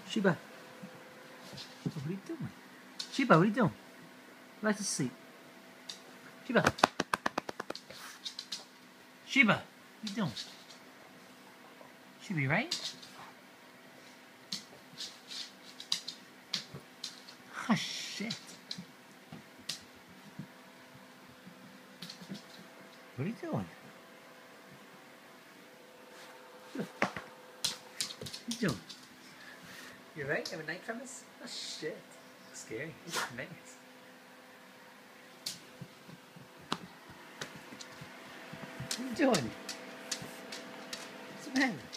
Sheba. What are you doing? Sheba, what are you doing? Like to sleep. Sheba. Sheba, what are you doing? Sheba, you right? Oh, shit. What are you doing? What are you doing? You right? Having night tremors? Oh shit. Scary. Nice. What are you doing? What's the matter?